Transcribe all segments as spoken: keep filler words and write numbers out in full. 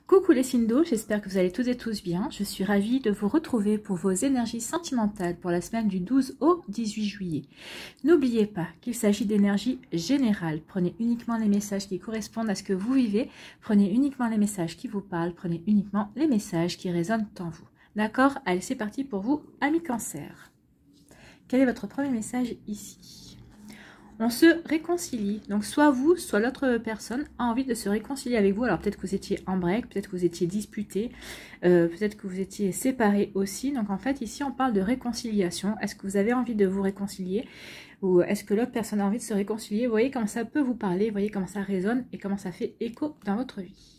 Coucou les signes d'eau, j'espère que vous allez toutes et tous bien. Je suis ravie de vous retrouver pour vos énergies sentimentales pour la semaine du douze au dix-huit juillet. N'oubliez pas qu'il s'agit d'énergie générale. Prenez uniquement les messages qui correspondent à ce que vous vivez. Prenez uniquement les messages qui vous parlent. Prenez uniquement les messages qui résonnent en vous. D'accord? Allez, c'est parti pour vous, amis Cancer. Quel est votre premier message ici? On se réconcilie, donc soit vous, soit l'autre personne a envie de se réconcilier avec vous. Alors peut-être que vous étiez en break, peut-être que vous étiez disputé, euh, peut-être que vous étiez séparés aussi. Donc en fait ici on parle de réconciliation. Est-ce que vous avez envie de vous réconcilier ou est-ce que l'autre personne a envie de se réconcilier? Vous voyez comment ça peut vous parler, vous voyez comment ça résonne et comment ça fait écho dans votre vie.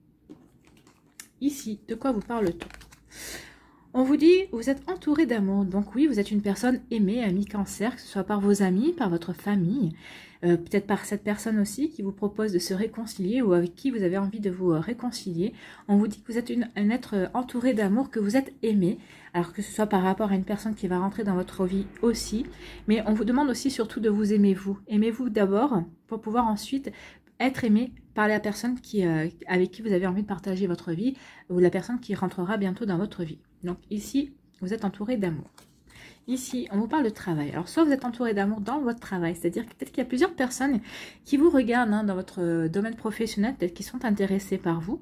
Ici, de quoi vous parle-t-on? On vous dit, vous êtes entouré d'amour, donc oui, vous êtes une personne aimée, amie Cancer, que ce soit par vos amis, par votre famille, euh, peut-être par cette personne aussi qui vous propose de se réconcilier ou avec qui vous avez envie de vous réconcilier. On vous dit que vous êtes une, un être entouré d'amour, que vous êtes aimé, alors que ce soit par rapport à une personne qui va rentrer dans votre vie aussi, mais on vous demande aussi surtout de vous aimer vous. Aimez-vous d'abord pour pouvoir ensuite être aimé par la personne qui, euh, avec qui vous avez envie de partager votre vie ou la personne qui rentrera bientôt dans votre vie. Donc ici, vous êtes entouré d'amour. Ici, on vous parle de travail. Alors, soit vous êtes entouré d'amour dans votre travail, c'est-à-dire que peut-être qu'il y a plusieurs personnes qui vous regardent hein, dans votre domaine professionnel, peut-être qui sont intéressées par vous.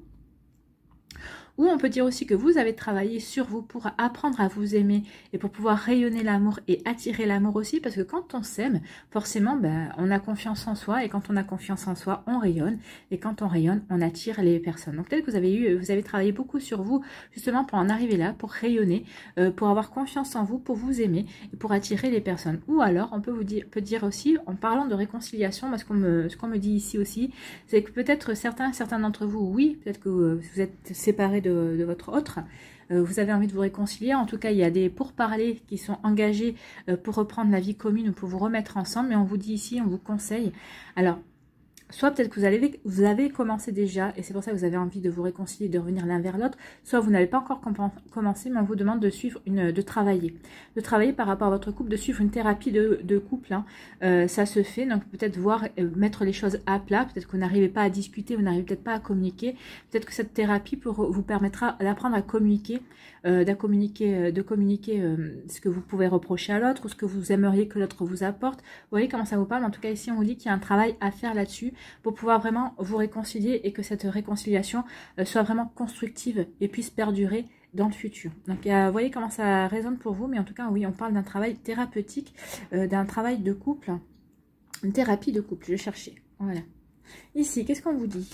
Ou on peut dire aussi que vous avez travaillé sur vous pour apprendre à vous aimer et pour pouvoir rayonner l'amour et attirer l'amour aussi. Parce que quand on s'aime, forcément, ben, on a confiance en soi. Et quand on a confiance en soi, on rayonne. Et quand on rayonne, on attire les personnes. Donc peut-être que vous avez, eu, vous avez travaillé beaucoup sur vous justement pour en arriver là, pour rayonner, euh, pour avoir confiance en vous, pour vous aimer et pour attirer les personnes. Ou alors, on peut vous dire, peut dire aussi, en parlant de réconciliation, parce qu'on me, ce qu'on me dit ici aussi, c'est que peut-être certains, certains d'entre vous, oui, peut-être que vous êtes séparés de De, de votre autre, euh, vous avez envie de vous réconcilier. En tout cas, il y a des pourparlers qui sont engagés euh, pour reprendre la vie commune ou pour vous remettre ensemble. Mais on vous dit ici, on vous conseille. Alors, soit peut-être que vous avez, vous avez commencé déjà et c'est pour ça que vous avez envie de vous réconcilier, de revenir l'un vers l'autre. Soit vous n'avez pas encore commencé, mais on vous demande de suivre une, de travailler, de travailler par rapport à votre couple, de suivre une thérapie de, de couple. Hein. Euh, ça se fait, donc peut-être voir euh, mettre les choses à plat. Peut-être que vous n'arrivez pas à discuter, vous n'arrivez peut-être pas à communiquer. Peut-être que cette thérapie pour, vous permettra d'apprendre à communiquer, euh, de communiquer, de communiquer euh, ce que vous pouvez reprocher à l'autre ou ce que vous aimeriez que l'autre vous apporte. Vous voyez comment ça vous parle. En tout cas, ici, on vous dit qu'il y a un travail à faire là-dessus, pour pouvoir vraiment vous réconcilier et que cette réconciliation soit vraiment constructive et puisse perdurer dans le futur. Donc, vous voyez comment ça résonne pour vous, mais en tout cas, oui, on parle d'un travail thérapeutique, euh, d'un travail de couple, une thérapie de couple, je cherchais. Voilà. Ici, qu'est-ce qu'on vous dit ?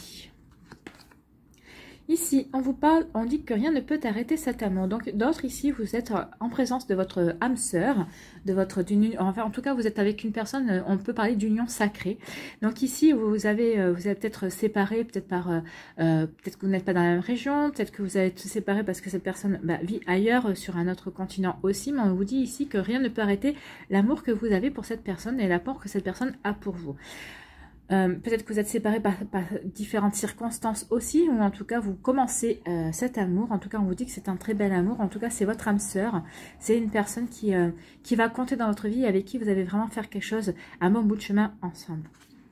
Ici, on vous parle, on dit que rien ne peut arrêter cet amour. Donc, d'autres ici, vous êtes en présence de votre âme sœur, de votre, enfin, en tout cas, vous êtes avec une personne, on peut parler d'union sacrée. Donc ici, vous avez, vous êtes peut-être séparés, peut-être par, euh, peut-être que vous n'êtes pas dans la même région, peut-être que vous êtes séparés parce que cette personne bah, vit ailleurs, sur un autre continent aussi. Mais on vous dit ici que rien ne peut arrêter l'amour que vous avez pour cette personne et l'apport que cette personne a pour vous. Euh, peut-être que vous êtes séparés par, par différentes circonstances aussi, ou en tout cas vous commencez euh, cet amour. En tout cas on vous dit que c'est un très bel amour. En tout cas c'est votre âme sœur, c'est une personne qui, euh, qui va compter dans votre vie, avec qui vous allez vraiment faire quelque chose, un bon bout de chemin ensemble.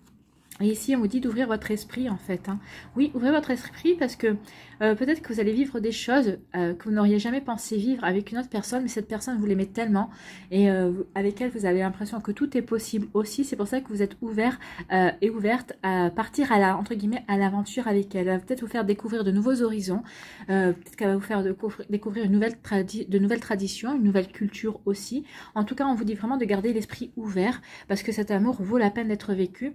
Et ici, on vous dit d'ouvrir votre esprit, en fait. Hein. Oui, ouvrez votre esprit parce que euh, peut-être que vous allez vivre des choses euh, que vous n'auriez jamais pensé vivre avec une autre personne, mais cette personne, vous l'aimez tellement et euh, avec elle, vous avez l'impression que tout est possible aussi. C'est pour ça que vous êtes ouvert euh, et ouverte à partir à la, entre guillemets, à l'aventure avec elle. Elle va peut-être vous faire découvrir de nouveaux horizons. Euh, peut-être qu'elle va vous faire découvrir une nouvelle tradi de nouvelles traditions, une nouvelle culture aussi. En tout cas, on vous dit vraiment de garder l'esprit ouvert parce que cet amour vaut la peine d'être vécu.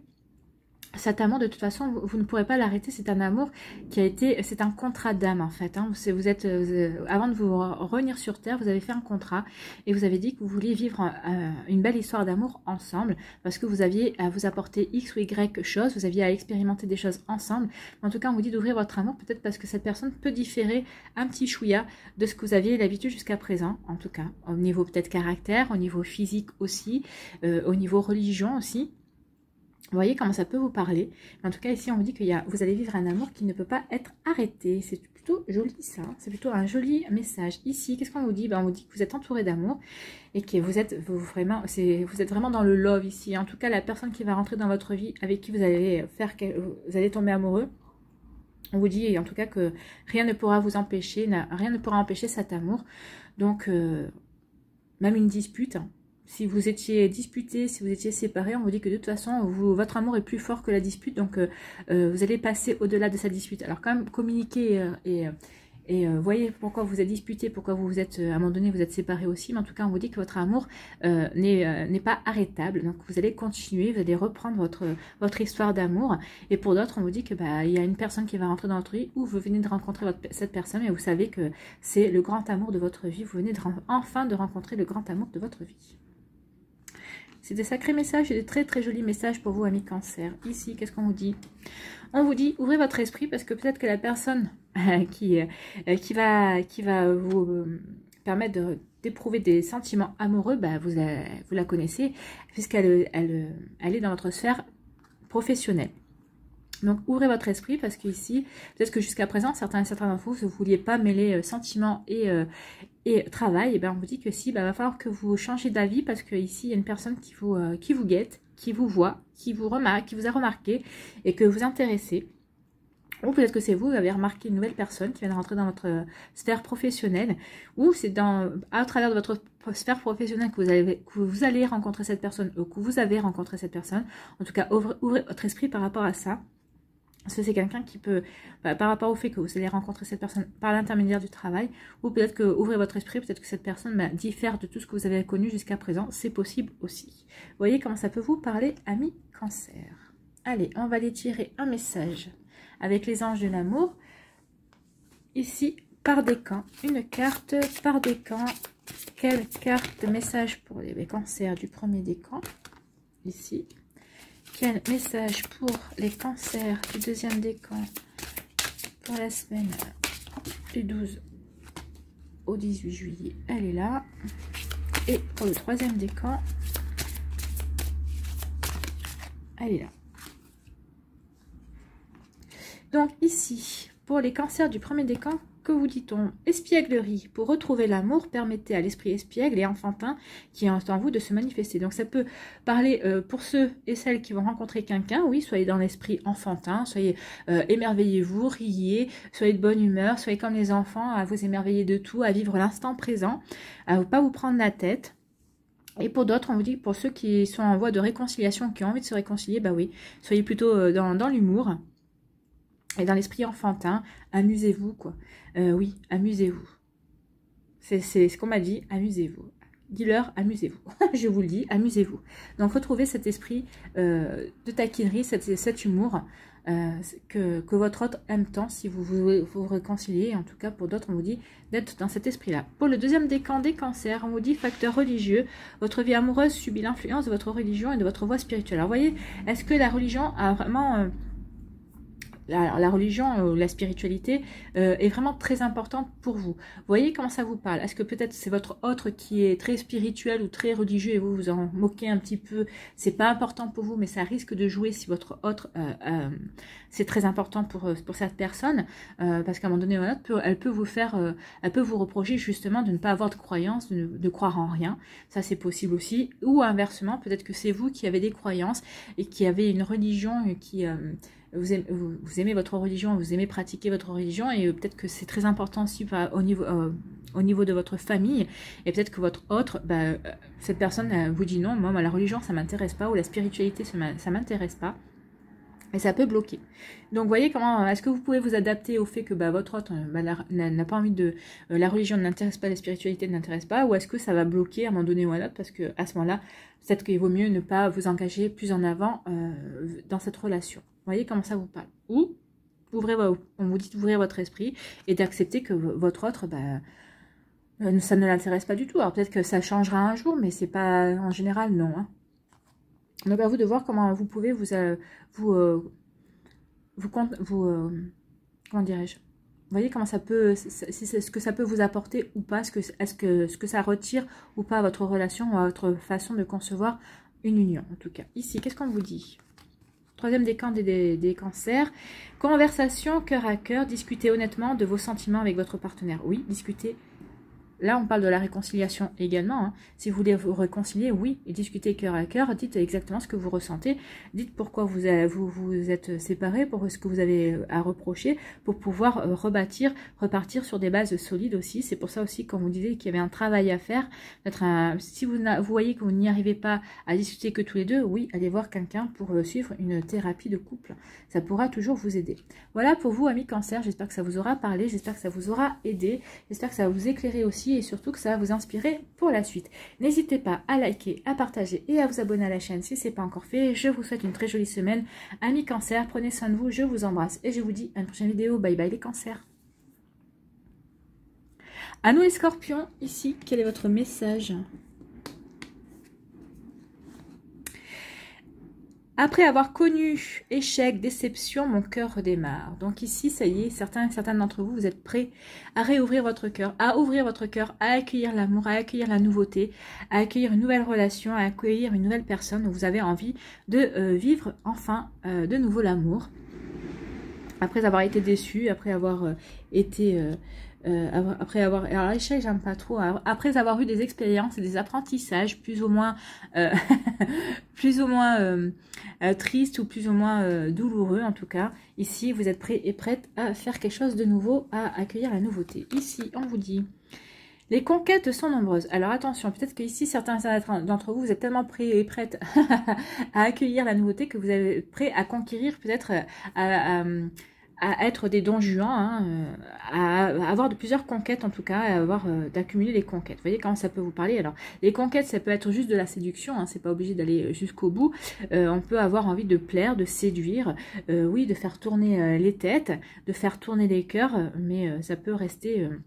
Cet amour, de toute façon, vous, vous ne pourrez pas l'arrêter. C'est un amour qui a été, c'est un contrat d'âme en fait. Hein. Vous, vous êtes, vous, avant de vous revenir sur terre, vous avez fait un contrat et vous avez dit que vous vouliez vivre euh, une belle histoire d'amour ensemble parce que vous aviez à vous apporter X ou Y choses, vous aviez à expérimenter des choses ensemble. En tout cas, on vous dit d'ouvrir votre amour, peut-être parce que cette personne peut différer un petit chouïa de ce que vous aviez l'habitude jusqu'à présent. En tout cas, au niveau peut-être caractère, au niveau physique aussi, euh, au niveau religion aussi. Vous voyez comment ça peut vous parler. En tout cas, ici, on vous dit que y a, vous allez vivre un amour qui ne peut pas être arrêté. C'est plutôt joli, ça. C'est plutôt un joli message. Ici, qu'est-ce qu'on vous dit? Ben, on vous dit que vous êtes entouré d'amour et que vous êtes, vous, vraiment, vous êtes vraiment dans le love ici. En tout cas, la personne qui va rentrer dans votre vie, avec qui vous allez, faire, vous allez tomber amoureux, On vous dit en tout cas que rien ne pourra vous empêcher, rien ne pourra empêcher cet amour. Donc, euh, même une dispute, hein. Si vous étiez disputé, si vous étiez séparés, on vous dit que de toute façon, vous, votre amour est plus fort que la dispute. Donc, euh, euh, vous allez passer au-delà de cette dispute. Alors, quand même, communiquer euh, et... Euh, Et euh, voyez pourquoi vous êtes disputé, pourquoi vous vous êtes, euh, à un moment donné, vous êtes séparés aussi. Mais en tout cas, on vous dit que votre amour euh, n'est euh, pas arrêtable. Donc, vous allez continuer, vous allez reprendre votre, votre histoire d'amour. Et pour d'autres, on vous dit que bah, il y a une personne qui va rentrer dans votre vie ou vous venez de rencontrer votre, cette personne et vous savez que c'est le grand amour de votre vie. Vous venez de, enfin de rencontrer le grand amour de votre vie. C'est des sacrés messages et des très très jolis messages pour vous, amis Cancer. Ici, qu'est-ce qu'on vous dit? On vous dit, ouvrez votre esprit parce que peut-être que la personne euh, qui, euh, qui, va, qui va vous euh, permettre d'éprouver des sentiments amoureux, bah, vous, la, vous la connaissez puisqu'elle elle, elle est dans votre sphère professionnelle. Donc, ouvrez votre esprit parce qu'ici, peut-être que jusqu'à présent, certains et certains d'entre vous, vous ne vouliez pas mêler euh, sentiments et, euh, et travail. Et bien, on vous dit que si, il bah, va falloir que vous changez d'avis parce qu'ici, il y a une personne qui vous, euh, qui vous guette, qui vous voit, qui vous remarque, qui vous a remarqué et que vous intéressez. Ou peut-être que c'est vous, vous avez remarqué une nouvelle personne qui vient de rentrer dans votre sphère professionnelle. Ou c'est dans à travers de votre sphère professionnelle que vous, avez, que vous allez rencontrer cette personne ou que vous avez rencontré cette personne. En tout cas, ouvrez, ouvrez votre esprit par rapport à ça. Parce que c'est quelqu'un qui peut, bah, par rapport au fait que vous allez rencontrer cette personne par l'intermédiaire du travail, ou peut-être que, ouvrez votre esprit, peut-être que cette personne bah, diffère de tout ce que vous avez connu jusqu'à présent, c'est possible aussi. Vous voyez comment ça peut vous parler, amis Cancer. Allez, on va aller tirer un message avec les anges de l'amour. Ici, par décan, une carte par décan. Quelle carte de message pour les cancers du premier décan? Ici. Quel message pour les cancers du deuxième décan pour la semaine du douze au dix-huit juillet? Elle est là. Et pour le troisième décan, elle est là. Donc ici, pour les cancers du premier décan, que vous dit-on? Espièglerie. Pour retrouver l'amour, permettez à l'esprit espiègle et enfantin qui est en vous de se manifester. Donc ça peut parler euh, pour ceux et celles qui vont rencontrer quelqu'un. Oui, soyez dans l'esprit enfantin, soyez euh, émerveillez-vous, riez, soyez de bonne humeur, soyez comme les enfants, à vous émerveiller de tout, à vivre l'instant présent, à ne pas vous prendre la tête. Et pour d'autres, on vous dit, pour ceux qui sont en voie de réconciliation, qui ont envie de se réconcilier, bah oui, soyez plutôt euh, dans, dans l'humour. Et dans l'esprit enfantin, amusez-vous, quoi. Euh, oui, amusez-vous. C'est ce qu'on m'a dit, amusez-vous. Dis-leur, amusez-vous. Je vous le dis, amusez-vous. Donc, retrouvez cet esprit euh, de taquinerie, cet, cet humour euh, que, que votre autre aime tant si vous vous, vous réconciliez. En tout cas, pour d'autres, on vous dit d'être dans cet esprit-là. Pour le deuxième décan des cancers, on vous dit facteur religieux. Votre vie amoureuse subit l'influence de votre religion et de votre voie spirituelle. Alors, voyez, est-ce que la religion a vraiment... Euh, La, la religion ou la spiritualité euh, est vraiment très importante pour vous. Vous voyez comment ça vous parle? Est-ce que peut-être c'est votre autre qui est très spirituel ou très religieux et vous vous en moquez un petit peu? C'est pas important pour vous, mais ça risque de jouer si votre autre euh, euh, c'est très important pour, pour cette personne, euh, parce qu'à un moment donné, elle peut, elle peut vous faire, euh, elle peut vous reprocher justement de ne pas avoir de croyance, de, de croire en rien. Ça c'est possible aussi. Ou inversement, peut-être que c'est vous qui avez des croyances et qui avez une religion qui euh, Vous aimez, vous, vous aimez votre religion, vous aimez pratiquer votre religion et peut-être que c'est très important aussi bah, au, niveau, euh, au niveau de votre famille et peut-être que votre autre, bah, cette personne euh, vous dit non, moi la religion ça m'intéresse pas ou la spiritualité ça m'intéresse pas et ça peut bloquer. Donc voyez comment, est-ce que vous pouvez vous adapter au fait que bah, votre autre bah, n'a pas envie de, euh, la religion ne l'intéresse pas, la spiritualité ne l'intéresse pas, ou est-ce que ça va bloquer à un moment donné ou à l'autre parce que à ce moment-là, peut-être qu'il vaut mieux ne pas vous engager plus en avant euh, dans cette relation. Vous voyez comment ça vous parle. Ou, ouvrez, on vous dit d'ouvrir votre esprit et d'accepter que votre autre, bah, ça ne l'intéresse pas du tout. Alors peut-être que ça changera un jour, mais c'est pas en général, non. Hein. Donc à vous de voir comment vous pouvez vous, euh, vous, euh, vous, vous euh, comment dirais-je. Vous voyez comment ça peut, si c'est ce que ça peut vous apporter ou pas, est-ce que, est-ce que, ce que ça retire ou pas à votre relation ou à votre façon de concevoir une union, en tout cas. Ici, qu'est-ce qu'on vous dit? Troisième décan des, des, des cancers. Conversation cœur à cœur. Discutez honnêtement de vos sentiments avec votre partenaire. Oui, discutez là, on parle de la réconciliation également. Hein. Si vous voulez vous réconcilier, oui, et discuter cœur à cœur, dites exactement ce que vous ressentez. Dites pourquoi vous, avez, vous, vous êtes séparés, pour ce que vous avez à reprocher, pour pouvoir euh, rebâtir, repartir sur des bases solides aussi. C'est pour ça aussi, quand vous disiez qu'il y avait un travail à faire, un, si vous, vous voyez que vous n'y arrivez pas à discuter que tous les deux, oui, allez voir quelqu'un pour euh, suivre une thérapie de couple. Ça pourra toujours vous aider. Voilà pour vous, amis Cancer. J'espère que ça vous aura parlé, j'espère que ça vous aura aidé, j'espère que ça va vous éclairer aussi et surtout que ça va vous inspirer pour la suite. N'hésitez pas à liker, à partager et à vous abonner à la chaîne si ce n'est pas encore fait. Je vous souhaite une très jolie semaine. Amis Cancer, prenez soin de vous, je vous embrasse et je vous dis à une prochaine vidéo. Bye bye les Cancers. À nous les Scorpions, ici, quel est votre message ? Après avoir connu échec, déception, mon cœur redémarre. Donc ici, ça y est, certains, certains d'entre vous, vous êtes prêts à réouvrir votre cœur, à ouvrir votre cœur, à accueillir l'amour, à accueillir la nouveauté, à accueillir une nouvelle relation, à accueillir une nouvelle personne. Vous avez envie de euh, vivre enfin euh, de nouveau l'amour. Après avoir été déçu, après avoir euh, été... Euh, Euh, après avoir, alors l'échec j'aime pas trop, après avoir eu des expériences et des apprentissages plus ou moins euh, plus ou moins euh, euh, tristes ou plus ou moins euh, douloureux en tout cas, ici vous êtes prêts et prêtes à faire quelque chose de nouveau, à accueillir la nouveauté. Ici on vous dit les conquêtes sont nombreuses. Alors attention, peut-être que ici certains d'entre vous, vous êtes tellement prêts et prêtes à accueillir la nouveauté que vous êtes prêts à conquérir, peut-être à, à à être des Don Juan, hein, à avoir de plusieurs conquêtes en tout cas, à avoir euh, d'accumuler les conquêtes. Vous voyez comment ça peut vous parler. Alors les conquêtes, ça peut être juste de la séduction, hein, c'est pas obligé d'aller jusqu'au bout. Euh, on peut avoir envie de plaire, de séduire, euh, oui, de faire tourner euh, les têtes, de faire tourner les cœurs, mais euh, ça peut rester euh,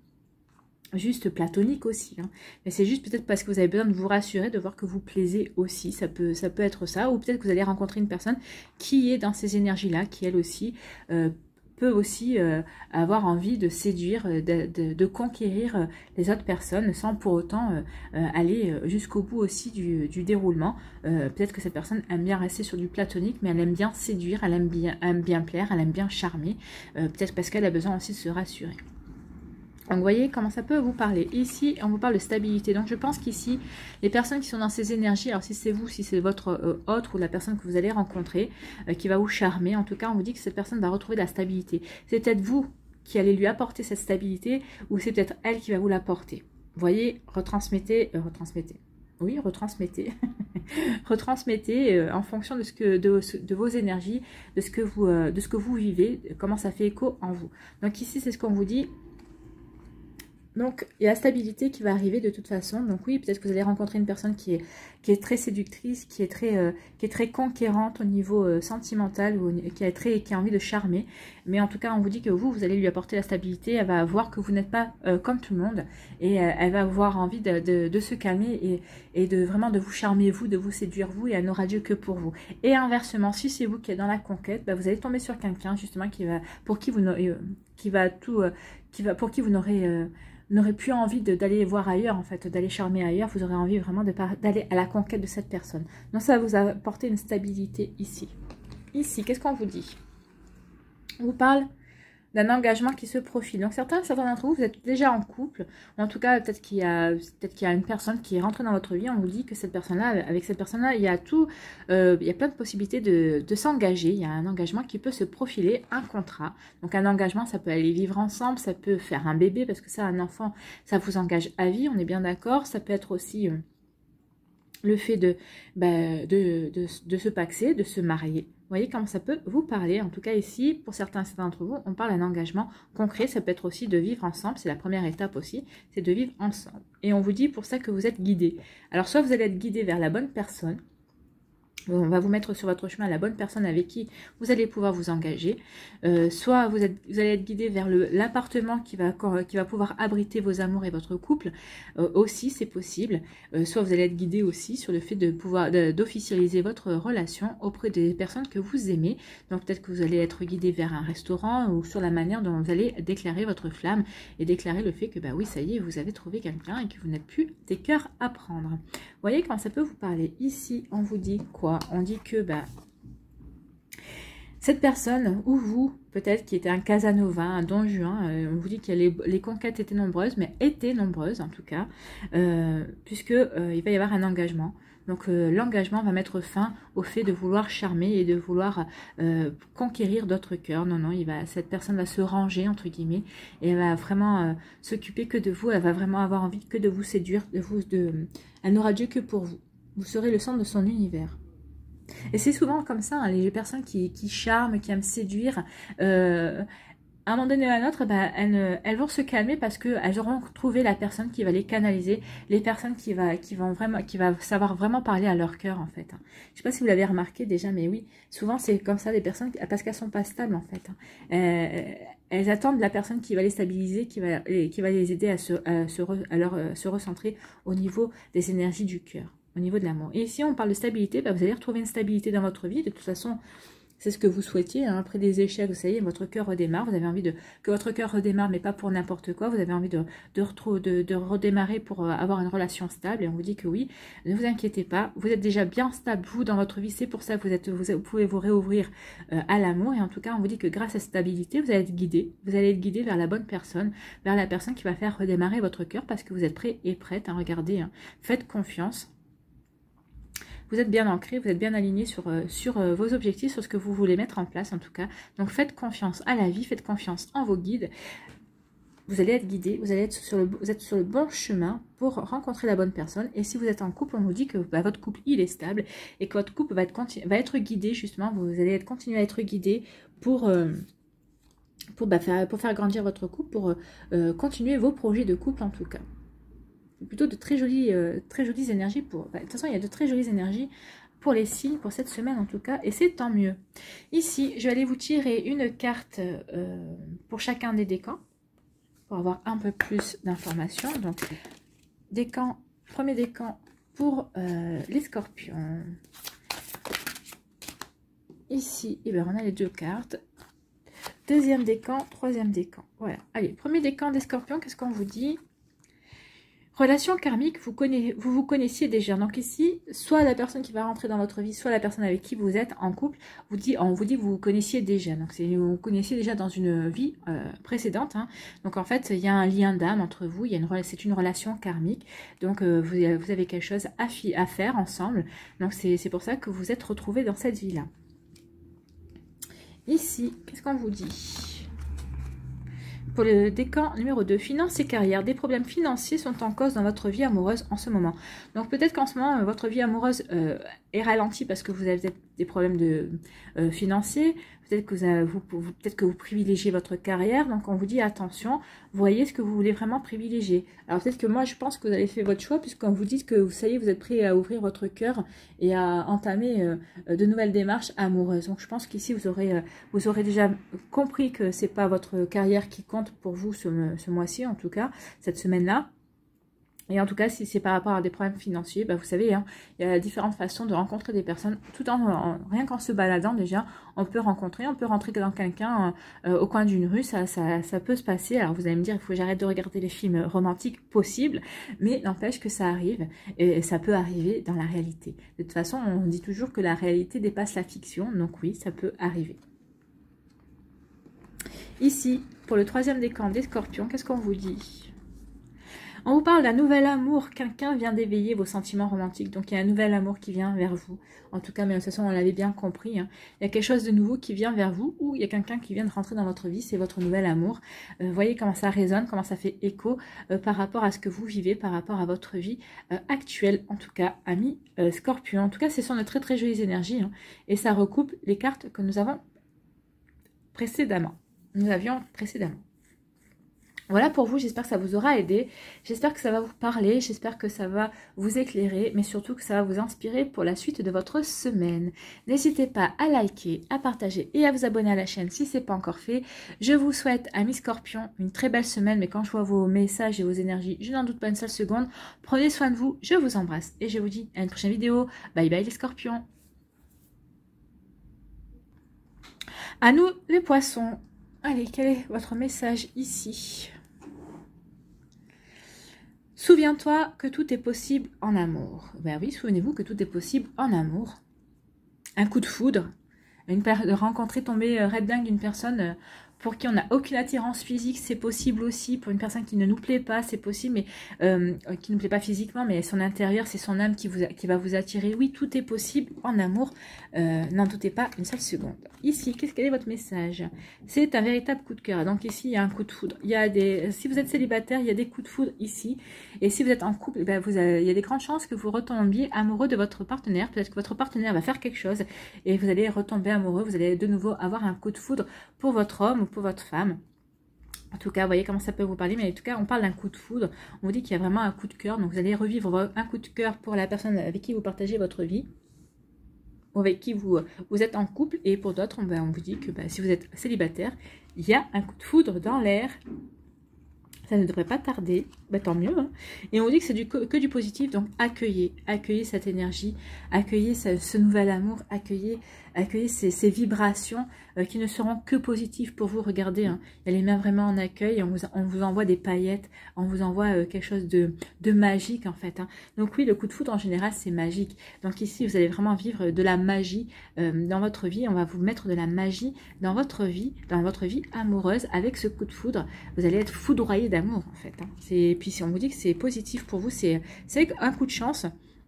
juste platonique aussi. Hein. Mais c'est juste peut-être parce que vous avez besoin de vous rassurer, de voir que vous plaisez aussi. Ça peut, ça peut être ça, ou peut-être que vous allez rencontrer une personne qui est dans ces énergies-là, qui elle aussi euh, peut aussi euh, avoir envie de séduire, de, de, de conquérir les autres personnes sans pour autant euh, euh, aller jusqu'au bout aussi du, du déroulement. Euh, peut-être que cette personne aime bien rester sur du platonique, mais elle aime bien séduire, elle aime bien, aime bien plaire, elle aime bien charmer. Euh, peut-être parce qu'elle a besoin aussi de se rassurer. Donc, vous voyez comment ça peut vous parler. Ici, on vous parle de stabilité. Donc, je pense qu'ici, les personnes qui sont dans ces énergies, alors si c'est vous, si c'est votre euh, autre ou la personne que vous allez rencontrer, euh, qui va vous charmer, en tout cas, on vous dit que cette personne va retrouver de la stabilité. C'est peut-être vous qui allez lui apporter cette stabilité ou c'est peut-être elle qui va vous l'apporter. Vous voyez, retransmettez, euh, retransmettez. Oui, retransmettez. retransmettez euh, en fonction de, ce que, de, de vos énergies, de ce, que vous, euh, de ce que vous vivez, comment ça fait écho en vous. Donc, ici, c'est ce qu'on vous dit. Donc, il y a la stabilité qui va arriver de toute façon. Donc oui, peut-être que vous allez rencontrer une personne qui est, qui est très séductrice, qui est très, euh, qui est très conquérante au niveau euh, sentimental, ou qui a, très, qui a envie de charmer. Mais en tout cas, on vous dit que vous, vous allez lui apporter la stabilité. Elle va voir que vous n'êtes pas euh, comme tout le monde. Et euh, elle va avoir envie de, de, de se calmer et, et de vraiment de vous charmer vous, de vous séduire vous. Et elle n'aura Dieu que pour vous. Et inversement, si c'est vous qui êtes dans la conquête, bah, vous allez tomber sur quelqu'un justement qui va, pour qui vous n'aurez, euh, qui va tout, euh, qui va, pour qui vous n'aurez... Euh, n'aurez plus envie d'aller voir ailleurs, en fait, d'aller charmer ailleurs. Vous aurez envie vraiment d'aller à la conquête de cette personne. Donc, ça va vous apporter une stabilité ici. Ici, qu'est-ce qu'on vous dit? On vous parle d'un engagement qui se profile. Donc, certains, certains d'entre vous, vous êtes déjà en couple. Ou en tout cas, peut-être qu'il y a, peut-être qu'il y a une personne qui est rentrée dans votre vie. On vous dit que cette personne-là, avec cette personne-là, il y a tout, euh, il y a plein de possibilités de, de s'engager. Il y a un engagement qui peut se profiler, un contrat. Donc, un engagement, ça peut aller vivre ensemble, ça peut faire un bébé, parce que ça, un enfant, ça vous engage à vie, on est bien d'accord. Ça peut être aussi... Euh, le fait de, bah, de, de, de se paxer, de se marier. Vous voyez comment ça peut vous parler. En tout cas ici, pour certains, certains d'entre vous, on parle d'un engagement concret. Ça peut être aussi de vivre ensemble. C'est la première étape aussi, c'est de vivre ensemble. Et on vous dit pour ça que vous êtes guidé. Alors soit vous allez être guidé vers la bonne personne. On va vous mettre sur votre chemin la bonne personne avec qui vous allez pouvoir vous engager. Euh, soit vous, êtes, vous allez être guidé vers l'appartement qui va, qui va pouvoir abriter vos amours et votre couple. Euh, aussi, c'est possible. Euh, soit vous allez être guidé aussi sur le fait de pouvoir d'officialiser votre relation auprès des personnes que vous aimez. Donc peut-être que vous allez être guidé vers un restaurant ou sur la manière dont vous allez déclarer votre flamme et déclarer le fait que bah oui, ça y est, vous avez trouvé quelqu'un et que vous n'êtes plus des cœurs à prendre. Vous voyez comment ça peut vous parler. Ici, on vous dit quoi? On dit que bah, Cette personne, ou vous, peut-être qui était un Casanova, un Don Juan, euh, on vous dit que les, les conquêtes étaient nombreuses, mais étaient nombreuses en tout cas, euh, puisque euh, il va y avoir un engagement. Donc euh, l'engagement va mettre fin au fait de vouloir charmer et de vouloir euh, conquérir d'autres cœurs. Non, non, il va, cette personne va se ranger, entre guillemets, et elle va vraiment euh, s'occuper que de vous, elle va vraiment avoir envie que de vous séduire, de vous, de, elle n'aura Dieu que pour vous. Vous serez le centre de son univers. Et c'est souvent comme ça, hein, les personnes qui, qui charment, qui aiment séduire, euh, à un moment donné ou à un autre, ben, elles, elles vont se calmer parce qu'elles auront trouvé la personne qui va les canaliser, les personnes qui va, qui vont vraiment, qui va savoir vraiment parler à leur cœur en fait. Hein. Je ne sais pas si vous l'avez remarqué déjà, mais oui, souvent c'est comme ça les personnes, parce qu'elles sont pas stables en fait. Hein. Euh, elles attendent la personne qui va les stabiliser, qui va, qui va les aider à se, à se, re, à leur, se recentrer au niveau des énergies du cœur. Au niveau de l'amour. Et ici, on parle de stabilité, bah vous allez retrouver une stabilité dans votre vie. De toute façon, c'est ce que vous souhaitiez. Hein. Après des échecs, vous savez, votre cœur redémarre. Vous avez envie de que votre cœur redémarre, mais pas pour n'importe quoi. Vous avez envie de, de, de, de redémarrer pour avoir une relation stable. Et on vous dit que oui, ne vous inquiétez pas. Vous êtes déjà bien stable, vous, dans votre vie. C'est pour ça que vous, êtes, vous, vous pouvez vous réouvrir euh, à l'amour. Et en tout cas, on vous dit que grâce à cette stabilité, vous allez être guidé. Vous allez être guidé vers la bonne personne, vers la personne qui va faire redémarrer votre cœur parce que vous êtes prêt et prête à regarder. Hein. Faites confiance. Vous êtes bien ancré, vous êtes bien aligné sur, euh, sur euh, vos objectifs, sur ce que vous voulez mettre en place en tout cas. Donc faites confiance à la vie, faites confiance en vos guides. Vous allez être guidé, vous allez être sur le, vous êtes sur le bon chemin pour rencontrer la bonne personne. Et si vous êtes en couple, on vous dit que bah, votre couple il est stable et que votre couple va être, va être guidé justement. Vous allez être, continuer à être guidé pour... Euh, pour, bah, faire, pour faire grandir votre couple, pour euh, continuer vos projets de couple en tout cas. Plutôt de très jolies, euh, très jolies énergies pour... Bah, de toute façon, il y a de très jolies énergies pour les signes, pour cette semaine en tout cas, et c'est tant mieux. Ici, je vais aller vous tirer une carte euh, pour chacun des décans, pour avoir un peu plus d'informations. Donc, décan, premier décan pour euh, les scorpions. Ici, eh bien, on a les deux cartes. Deuxième décan, troisième décan. Voilà. Allez, premier décan des scorpions, qu'est-ce qu'on vous dit ? Relation karmique, vous, connaissez, vous vous connaissiez déjà. Donc ici, soit la personne qui va rentrer dans votre vie, soit la personne avec qui vous êtes en couple, vous dit, on vous dit que vous vous connaissiez déjà. Donc vous vous connaissiez déjà dans une vie euh, précédente. Hein. Donc en fait, il y a un lien d'âme entre vous. C'est une relation karmique. Donc euh, vous, vous avez quelque chose à, à faire ensemble. Donc c'est pour ça que vous êtes retrouvés dans cette vie-là. Ici, qu'est-ce qu'on vous dit ? Pour le décan numéro deux, finances et carrière. Des problèmes financiers sont en cause dans votre vie amoureuse en ce moment. Donc peut-être qu'en ce moment, votre vie amoureuse euh, est ralentie parce que vous avez peut-être des problèmes de, euh, financiers. Peut-être que vous, avez, vous, vous, peut-être que vous privilégiez votre carrière. Donc on vous dit attention, voyez ce que vous voulez vraiment privilégier. Alors peut-être que moi je pense que vous avez fait votre choix puisqu'on vous dit que vous savez, vous êtes prêt à ouvrir votre cœur et à entamer euh, de nouvelles démarches amoureuses. Donc je pense qu'ici vous aurez, euh, vous aurez déjà compris que c'est pas votre carrière qui compte pour vous ce, ce mois-ci en tout cas, cette semaine-là. Et en tout cas, si c'est par rapport à des problèmes financiers, bah vous savez, hein, il y a différentes façons de rencontrer des personnes. Tout en, en rien qu'en se baladant déjà, on peut rencontrer, on peut rentrer dans quelqu'un euh, au coin d'une rue, ça, ça, ça peut se passer. Alors vous allez me dire, il faut que j'arrête de regarder les films romantiques possibles, mais n'empêche que ça arrive, et ça peut arriver dans la réalité. De toute façon, on dit toujours que la réalité dépasse la fiction, donc oui, ça peut arriver. Ici, pour le troisième décan des scorpions, qu'est-ce qu'on vous dit ? On vous parle d'un nouvel amour, quelqu'un vient d'éveiller vos sentiments romantiques, donc il y a un nouvel amour qui vient vers vous. En tout cas, mais de toute façon, on l'avait bien compris, hein. Il y a quelque chose de nouveau qui vient vers vous, ou il y a quelqu'un qui vient de rentrer dans votre vie, c'est votre nouvel amour. Euh, voyez comment ça résonne, comment ça fait écho euh, par rapport à ce que vous vivez, par rapport à votre vie euh, actuelle, en tout cas, amis euh, scorpions. En tout cas, ce sont de très très jolies énergies, hein, et ça recoupe les cartes que nous avons précédemment. Nous avions précédemment. Voilà pour vous, j'espère que ça vous aura aidé, j'espère que ça va vous parler, j'espère que ça va vous éclairer, mais surtout que ça va vous inspirer pour la suite de votre semaine. N'hésitez pas à liker, à partager et à vous abonner à la chaîne si ce n'est pas encore fait. Je vous souhaite, amis scorpions, une très belle semaine, mais quand je vois vos messages et vos énergies, je n'en doute pas une seule seconde. Prenez soin de vous, je vous embrasse et je vous dis à une prochaine vidéo. Bye bye les scorpions. À nous les poissons. Allez, quel est votre message ici ? Souviens-toi que tout est possible en amour. Ben oui, souvenez-vous que tout est possible en amour. Un coup de foudre, une de rencontrer, tomber red dingue d'une personne euh, pour qui on n'a aucune attirance physique, c'est possible aussi. Pour une personne qui ne nous plaît pas, c'est possible, mais euh, qui ne nous plaît pas physiquement, mais son intérieur, c'est son âme qui, vous, qui va vous attirer. Oui, tout est possible en amour. Euh, N'en doutez pas une seule seconde. Ici, qu'est-ce quel est votre message? C'est un véritable coup de cœur. Donc ici, il y a un coup de foudre. Il y a des, si vous êtes célibataire, il y a des coups de foudre ici. Et si vous êtes en couple, ben vous avez, il y a des grandes chances que vous retombiez amoureux de votre partenaire. Peut-être que votre partenaire va faire quelque chose et vous allez retomber amoureux. Vous allez de nouveau avoir un coup de foudre pour votre homme ou pour votre femme. En tout cas, vous voyez comment ça peut vous parler, mais en tout cas, on parle d'un coup de foudre. On vous dit qu'il y a vraiment un coup de cœur. Donc, vous allez revivre un coup de cœur pour la personne avec qui vous partagez votre vie, ou avec qui vous, vous êtes en couple. Et pour d'autres, ben, on vous dit que ben, si vous êtes célibataire, il y a un coup de foudre dans l'air. Ça ne devrait pas tarder, bah, tant mieux. Hein. Et on vous dit que c'est du, que du positif, donc accueillez, accueillez cette énergie, accueillez ce, ce nouvel amour, accueillez, accueillez ces, ces vibrations euh, qui ne seront que positives pour vous. Regardez, hein, elle les met vraiment en accueil, on vous, on vous envoie des paillettes, on vous envoie euh, quelque chose de, de magique en fait. Hein. Donc oui, le coup de foudre en général c'est magique. Donc ici vous allez vraiment vivre de la magie euh, dans votre vie, on va vous mettre de la magie dans votre vie, dans votre vie amoureuse avec ce coup de foudre. Vous allez être foudroyé d'amour en fait. Hein. Et puis si on vous dit que c'est positif pour vous, c'est un coup de chance.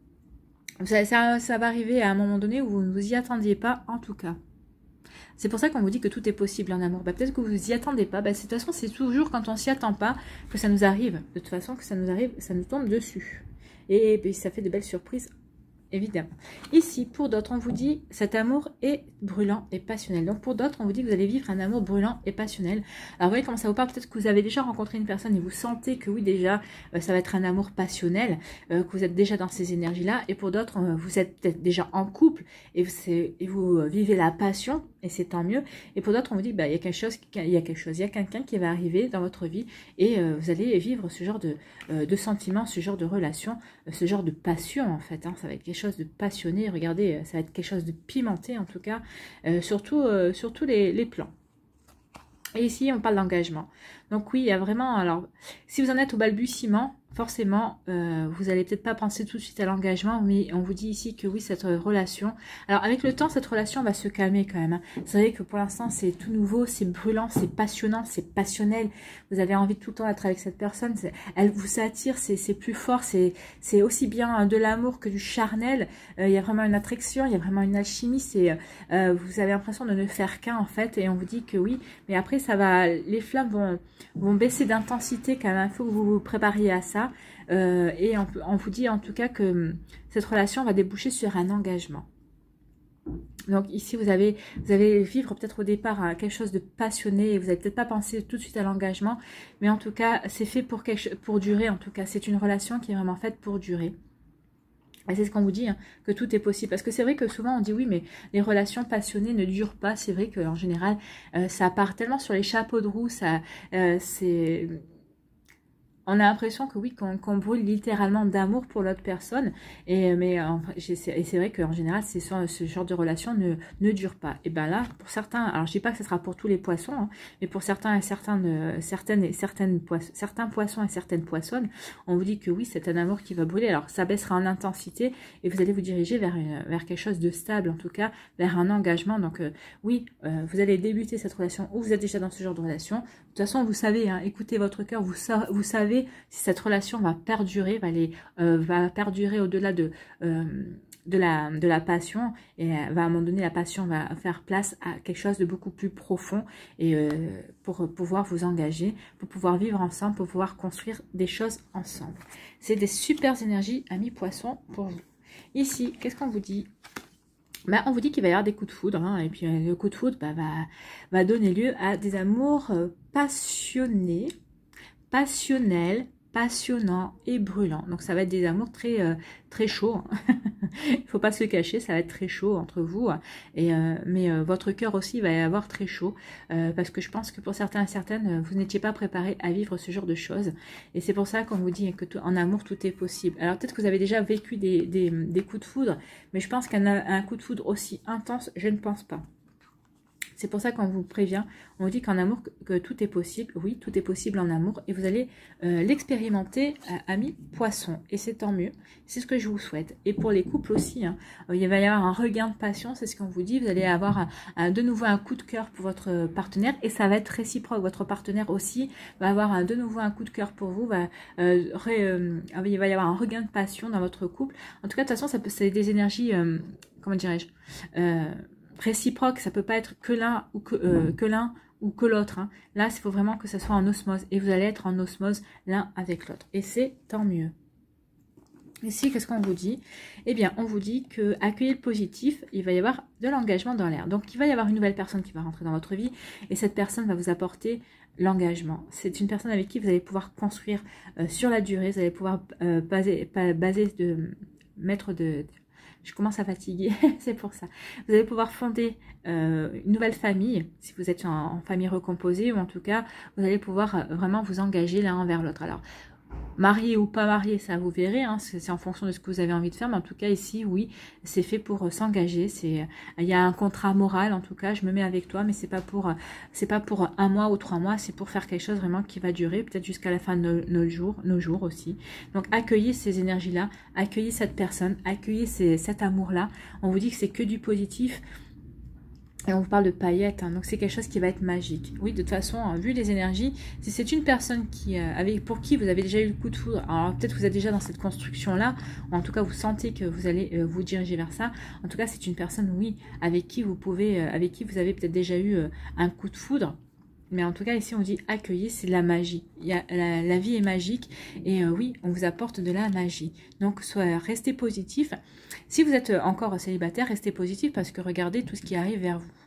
Ça, ça, ça va arriver à un moment donné où vous ne vous y attendiez pas en tout cas. C'est pour ça qu'on vous dit que tout est possible en amour. Bah, peut-être que vous vous y attendez pas. Bah, de toute façon, c'est toujours quand on s'y attend pas que ça nous arrive. De toute façon, que ça nous arrive, ça nous tombe dessus. Et, et ça fait de belles surprises. Évidemment. Ici, pour d'autres, on vous dit cet amour est brûlant et passionnel. Donc pour d'autres, on vous dit que vous allez vivre un amour brûlant et passionnel. Alors vous voyez comment ça vous parle. Peut-être que vous avez déjà rencontré une personne et vous sentez que oui, déjà, euh, ça va être un amour passionnel, euh, que vous êtes déjà dans ces énergies-là. Et pour d'autres, euh, vous êtes peut-être déjà en couple et vous, et vous euh, vivez la passion et c'est tant mieux. Et pour d'autres, on vous dit bah, il y a quelque chose, il y a quelque chose, il y a quelqu'un qui va arriver dans votre vie et euh, vous allez vivre ce genre de, euh, de sentiments, ce genre de relation, euh, ce genre de passion en fait. Hein, ça va être quelque chose de passionné, regardez, ça va être quelque chose de pimenté en tout cas, euh, surtout, euh, sur tous les, les plans. Et ici, on parle d'engagement. Donc oui, il y a vraiment, alors, si vous en êtes au balbutiement, forcément, euh, vous allez peut-être pas penser tout de suite à l'engagement, mais on vous dit ici que oui, cette relation, alors avec le temps, cette relation va se calmer quand même. Hein. Vous savez que pour l'instant, c'est tout nouveau, c'est brûlant, c'est passionnant, c'est passionnel. Vous avez envie de tout le temps d'être avec cette personne, elle vous attire, c'est plus fort, c'est aussi bien de l'amour que du charnel. Euh, il y a vraiment une attraction, il y a vraiment une alchimie, c'est euh, vous avez l'impression de ne faire qu'un en fait, et on vous dit que oui, mais après, ça va, les flammes vont, vont baisser d'intensité quand même, il faut que vous vous prépariez à ça. Euh, et on, on vous dit en tout cas que cette relation va déboucher sur un engagement. Donc ici vous avez vous allez vivre peut-être au départ hein, quelque chose de passionné et vous n'avez peut-être pas pensé tout de suite à l'engagement, mais en tout cas c'est fait pour, quelque, pour durer. En tout cas c'est une relation qui est vraiment faite pour durer. Et c'est ce qu'on vous dit, hein, que tout est possible. Parce que c'est vrai que souvent on dit oui, mais les relations passionnées ne durent pas. C'est vrai qu'en général, euh, ça part tellement sur les chapeaux de roue, ça, euh, c'est... On a l'impression que oui, qu'on qu'on brûle littéralement d'amour pour l'autre personne. Et, mais, enfin, et c'est vrai qu'en général, ce, ce genre de relation ne, ne dure pas. Et bien là, pour certains, alors je ne dis pas que ce sera pour tous les poissons, hein, mais pour certains et certaines, certaines, et certaines poissons, certains poissons et certaines poissonnes, on vous dit que oui, c'est un amour qui va brûler. Alors ça baissera en intensité et vous allez vous diriger vers, une, vers quelque chose de stable, en tout cas, vers un engagement. Donc euh, oui, euh, vous allez débuter cette relation ou vous êtes déjà dans ce genre de relation. De toute façon, vous savez, hein, écoutez votre cœur, vous, vous savez si cette relation va perdurer, va, les, euh, va perdurer au-delà de, euh, de, la, de la passion, et euh, va à un moment donné, la passion va faire place à quelque chose de beaucoup plus profond, et euh, pour pouvoir vous engager, pour pouvoir vivre ensemble, pour pouvoir construire des choses ensemble. C'est des super énergies, amis poissons, pour vous. Ici, qu'est-ce qu'on vous dit ? Bah, on vous dit qu'il va y avoir des coups de foudre, hein, et puis euh, le coup de foudre bah, va, va donner lieu à des amours euh, passionnés, passionnels, passionnants et brûlants. Donc ça va être des amours très euh, très chauds. Hein. Il ne faut pas se le cacher, ça va être très chaud entre vous. Et euh, mais euh, votre cœur aussi va y avoir très chaud, euh, parce que je pense que pour certains et certaines, vous n'étiez pas préparés à vivre ce genre de choses. Et c'est pour ça qu'on vous dit que tout, en amour tout est possible. Alors peut-être que vous avez déjà vécu des, des, des coups de foudre, mais je pense qu'un un coup de foudre aussi intense, je ne pense pas. C'est pour ça qu'on vous prévient, on vous dit qu'en amour, que, que tout est possible. Oui, tout est possible en amour. Et vous allez euh, l'expérimenter, euh, amis poissons. Et c'est tant mieux. C'est ce que je vous souhaite. Et pour les couples aussi, hein, il va y avoir un regain de passion, c'est ce qu'on vous dit. Vous allez avoir un, un, de nouveau un coup de cœur pour votre partenaire. Et ça va être réciproque. Votre partenaire aussi va avoir un, de nouveau un coup de cœur pour vous. Va, euh, ré, euh, il va y avoir un regain de passion dans votre couple. En tout cas, de toute façon, ça peut, c'est des énergies, euh, comment dirais-je euh, réciproque, ça peut pas être que l'un ou que, euh, que l'un ou que l'autre. Hein. Là, il faut vraiment que ça soit en osmose. Et vous allez être en osmose l'un avec l'autre. Et c'est tant mieux. Ici, qu'est-ce qu'on vous dit? Eh bien, on vous dit que accueillez le positif, il va y avoir de l'engagement dans l'air. Donc, il va y avoir une nouvelle personne qui va rentrer dans votre vie. Et cette personne va vous apporter l'engagement. C'est une personne avec qui vous allez pouvoir construire euh, sur la durée. Vous allez pouvoir euh, baser, baser de, mettre de... Je commence à fatiguer, c'est pour ça. Vous allez pouvoir fonder euh, une nouvelle famille, si vous êtes en, en famille recomposée, ou en tout cas, vous allez pouvoir euh, vraiment vous engager l'un envers l'autre. Alors, marié ou pas marié, ça vous verrez, hein, c'est en fonction de ce que vous avez envie de faire, mais en tout cas ici, oui, c'est fait pour euh, s'engager. C'est, il y a un contrat moral, en tout cas, je me mets avec toi, mais c'est pas pour, c'est pas pour un mois ou trois mois, c'est pour faire quelque chose vraiment qui va durer, peut-être jusqu'à la fin de nos, nos jours, nos jours aussi. Donc accueillez ces énergies-là, accueillez cette personne, accueillez ces, cet amour-là. On vous dit que c'est que du positif. Et on vous parle de paillettes, hein, donc c'est quelque chose qui va être magique. Oui, de toute façon, hein, vu les énergies, si c'est une personne qui, euh, avec, pour qui vous avez déjà eu le coup de foudre, alors peut-être vous êtes déjà dans cette construction-là, ou en tout cas vous sentez que vous allez euh, vous diriger vers ça. En tout cas, c'est une personne, oui, avec qui vous pouvez, euh, avec qui vous avez peut-être déjà eu euh, un coup de foudre. Mais en tout cas, ici, on dit accueillir, c'est de la magie. Il y a, la, la vie est magique et euh, oui, on vous apporte de la magie. Donc, soit restez positif. Si vous êtes encore célibataire, restez positif parce que regardez tout ce qui arrive vers vous.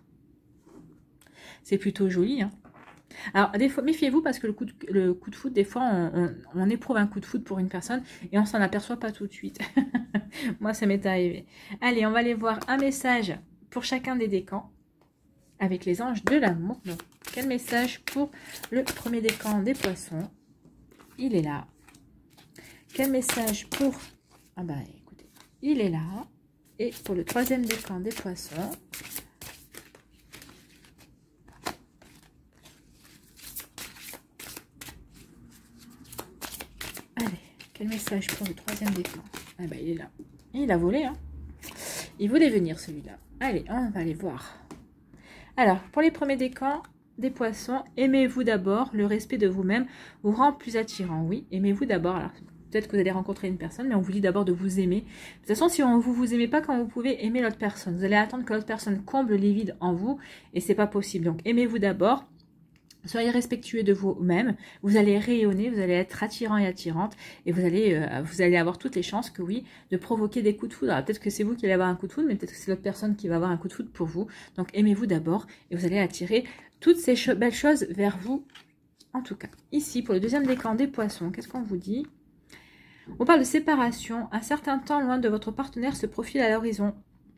C'est plutôt joli. Hein. Alors, des fois, méfiez-vous parce que le coup de, le coup de foudre, des fois, on, on, on éprouve un coup de foudre pour une personne et on s'en aperçoit pas tout de suite. Moi, ça m'est arrivé. Allez, on va aller voir un message pour chacun des décans avec les anges de l'amour. Donc, quel message pour le premier décan des poissons? Il est là. Quel message pour... Ah bah écoutez, il est là. Et pour le troisième décan des poissons... Allez, quel message pour le troisième décan? Ah bah il est là. Il a volé, hein. Il voulait venir celui-là. Allez, on va aller voir. Alors, pour les premiers décans des poissons, aimez-vous d'abord. Le respect de vous-même vous rend plus attirant. Oui, aimez-vous d'abord. Alors, peut-être que vous allez rencontrer une personne, mais on vous dit d'abord de vous aimer. De toute façon, si on, vous ne vous aimez pas quand vous pouvez aimer l'autre personne, vous allez attendre que l'autre personne comble les vides en vous, et c'est pas possible. Donc, aimez-vous d'abord. Soyez respectueux de vous-même, vous allez rayonner, vous allez être attirant et attirante, et vous allez, euh, vous allez avoir toutes les chances que oui, de provoquer des coups de foudre. Alors peut-être que c'est vous qui allez avoir un coup de foudre, mais peut-être que c'est l'autre personne qui va avoir un coup de foudre pour vous. Donc aimez-vous d'abord, et vous allez attirer toutes ces cho- belles choses vers vous, en tout cas. Ici, pour le deuxième décan des poissons, qu'est-ce qu'on vous dit? On parle de séparation. Un certain temps loin de votre partenaire se profile à l'horizon.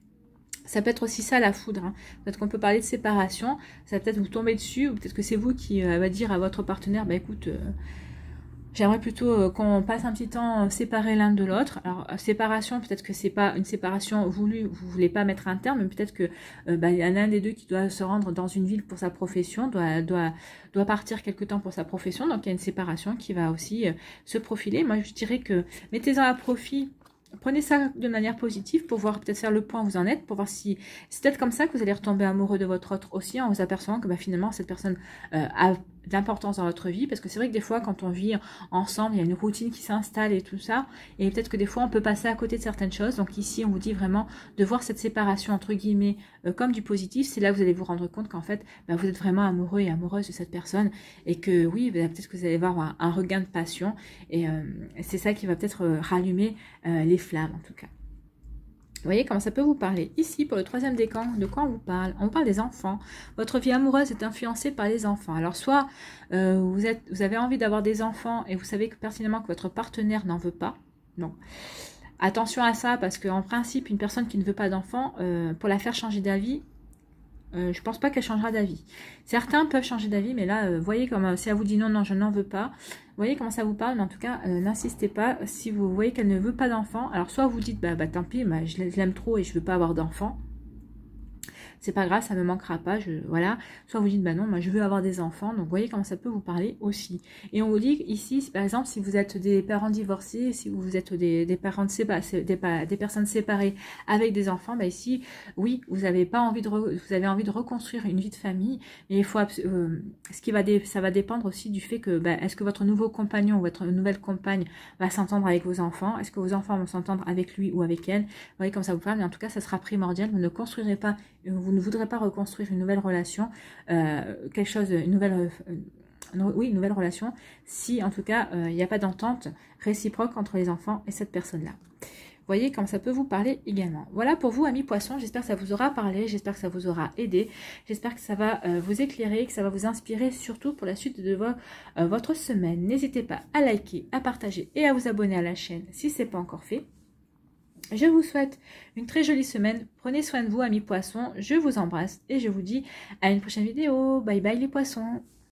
Ça peut être aussi ça la foudre. Hein. Peut-être qu'on peut parler de séparation. Ça va peut-être vous tomber dessus. Ou peut-être que c'est vous qui euh, va dire à votre partenaire, bah écoute, euh, j'aimerais plutôt euh, qu'on passe un petit temps euh, séparés l'un de l'autre. Alors, euh, séparation, peut-être que c'est pas une séparation voulue, vous voulez pas mettre un terme, mais peut-être que euh, bah, il y en a un des deux qui doit se rendre dans une ville pour sa profession, doit, doit, doit partir quelque temps pour sa profession. Donc, il y a une séparation qui va aussi euh, se profiler. Moi, je dirais que mettez-en à profit. Prenez ça de manière positive pour voir, peut-être faire le point où vous en êtes, pour voir si c'est peut-être comme ça que vous allez retomber amoureux de votre autre aussi, en vous apercevant que bah, finalement cette personne euh, a d'importance dans votre vie, parce que c'est vrai que des fois quand on vit ensemble, il y a une routine qui s'installe et tout ça, et peut-être que des fois on peut passer à côté de certaines choses. Donc ici on vous dit vraiment de voir cette séparation entre guillemets euh, comme du positif. C'est là que vous allez vous rendre compte qu'en fait bah, vous êtes vraiment amoureux et amoureuse de cette personne, et que oui, bah, peut-être que vous allez avoir un, un regain de passion, et euh, c'est ça qui va peut-être euh, rallumer euh, les flammes en tout cas. Vous voyez comment ça peut vous parler. Ici, pour le troisième décan, de quoi on vous parle? On vous parle des enfants. Votre vie amoureuse est influencée par les enfants. Alors, soit euh, vous, êtes, vous avez envie d'avoir des enfants et vous savez que pertinemment que votre partenaire n'en veut pas. Non. Attention à ça, parce qu'en principe, une personne qui ne veut pas d'enfants, euh, pour la faire changer d'avis, Euh, je pense pas qu'elle changera d'avis. Certains peuvent changer d'avis, mais là, euh, voyez comme euh, si elle vous dit non, non, je n'en veux pas. Voyez comment ça vous parle, mais en tout cas, euh, n'insistez pas. Si vous voyez qu'elle ne veut pas d'enfant, alors soit vous dites, bah, bah tant pis, bah, je l'aime trop et je veux pas avoir d'enfant. c'est pas grave, ça me manquera pas, je, voilà. Soit vous dites, bah non, moi je veux avoir des enfants, donc vous voyez comment ça peut vous parler aussi. Et on vous dit ici, par exemple, si vous êtes des parents divorcés, si vous êtes des, des parents séparés, des, des personnes séparées avec des enfants, bah ici, oui, vous avez pas envie de, re, vous avez envie de reconstruire une vie de famille, mais il faut, euh, ce qui va, dé, ça va dépendre aussi du fait que, bah, est-ce que votre nouveau compagnon ou votre nouvelle compagne va s'entendre avec vos enfants, est-ce que vos enfants vont s'entendre avec lui ou avec elle, vous voyez comme ça vous parle, mais en tout cas, ça sera primordial, vous ne construirez pas, vous ne voudrez pas reconstruire une nouvelle relation, euh, quelque chose, une nouvelle, euh, oui, une nouvelle relation, si en tout cas, il euh, n'y a pas d'entente réciproque entre les enfants et cette personne-là. Vous voyez comme ça peut vous parler également. Voilà pour vous, amis poissons, j'espère que ça vous aura parlé, j'espère que ça vous aura aidé, j'espère que ça va euh, vous éclairer, que ça va vous inspirer, surtout pour la suite de vo euh, votre semaine. N'hésitez pas à liker, à partager et à vous abonner à la chaîne si ce n'est pas encore fait. Je vous souhaite une très jolie semaine. Prenez soin de vous, amis poissons. Je vous embrasse et je vous dis à une prochaine vidéo. Bye bye les poissons.